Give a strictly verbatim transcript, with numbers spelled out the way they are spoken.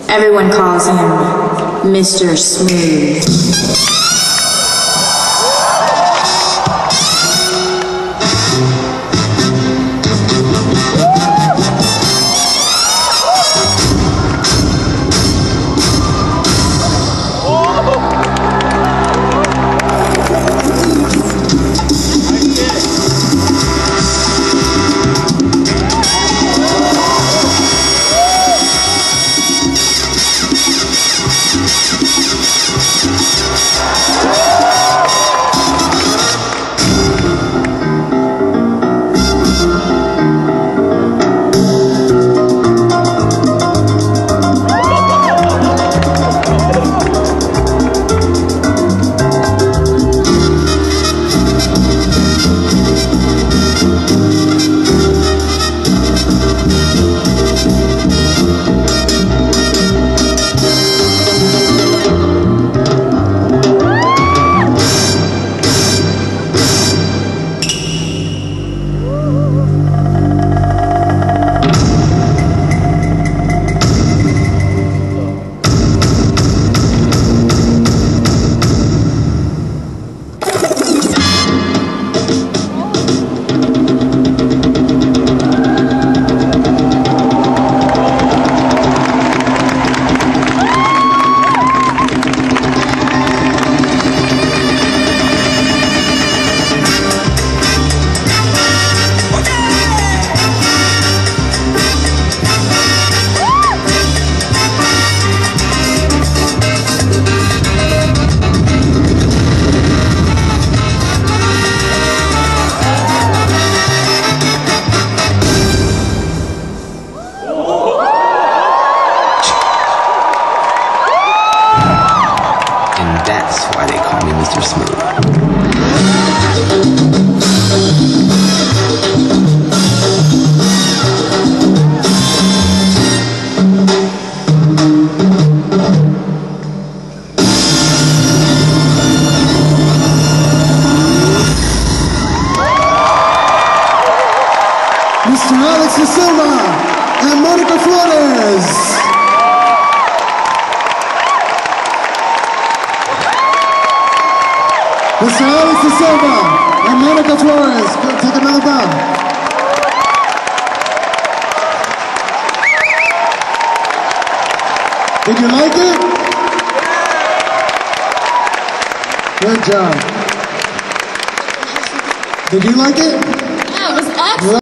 Everyone calls him Mister Smooth. That's why they call me Mister Smooth. Mister Alex Da Silva and Monica Flores. Mister Alex Da Silva and Monica Flores, go take another bow. Did you like it? Good job. Did you like it? Yeah, it was excellent.